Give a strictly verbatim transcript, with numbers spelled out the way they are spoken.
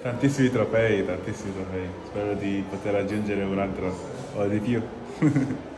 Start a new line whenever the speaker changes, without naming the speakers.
Tantissimi trofei, tantissimi trofei. Spero di poter raggiungere un altro o di più.